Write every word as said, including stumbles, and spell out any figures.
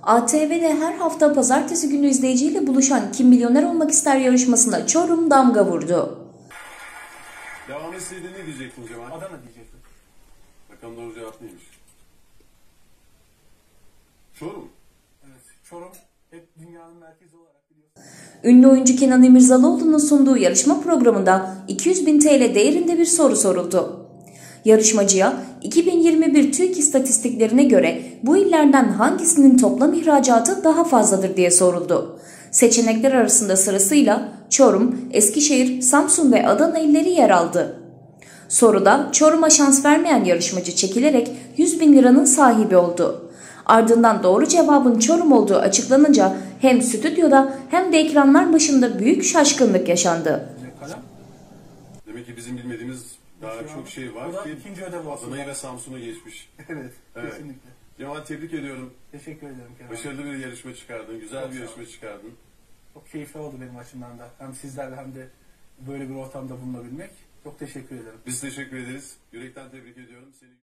A T V'de her hafta pazartesi günü izleyiciyle buluşan Kim Milyoner Olmak İster yarışmasına Çorum damga vurdu. Devam etseydi ne diyecektin Cemal? Adana diyecektim. Bakalım doğru cevap neymiş? Çorum. Evet, Çorum hep dünyanın merkezi olarak biliyorsunuz. Ünlü oyuncu Kenan İmirzalıoğlu'nun sunduğu yarışma programında iki yüz bin T L değerinde bir soru soruldu. Yarışmacıya iki bin yirmi bir TÜİK istatistiklerine göre bu illerden hangisinin toplam ihracatı daha fazladır diye soruldu. Seçenekler arasında sırasıyla Çorum, Eskişehir, Samsun ve Adana illeri yer aldı. Soruda Çorum'a şans vermeyen yarışmacı çekilerek yüz bin liranın sahibi oldu. Ardından doğru cevabın Çorum olduğu açıklanınca hem stüdyoda hem de ekranlar başında büyük şaşkınlık yaşandı. Demek ki bizim bilmediğimiz daha Şu çok an, şey var bu da ki ikinci ödev olsun. Adana'yı ve Samsun'u geçmiş. Evet, Evet. kesinlikle. Cemal tebrik ediyorum. Teşekkür ederim Kerem. Başarılı bir yarışma çıkardın. Güzel Çok bir sağ yarışma olun. çıkardın. Çok keyifli oldu benim açımdan da. Hem sizlerle hem de böyle bir ortamda bulunabilmek. Çok teşekkür ederim. Biz teşekkür ederiz. Yürekten tebrik ediyorum. Seni